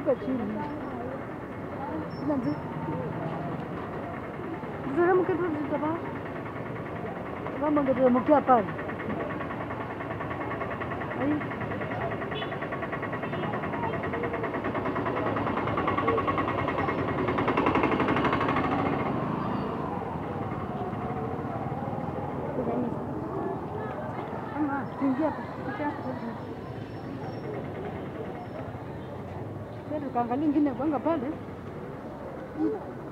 shuka chini. Nanti. Zara mungkin tu apa? Kamu mungkin mungkin apa? Ayo. Ingia apa? Saya ukaangalia ingine kwanga pale.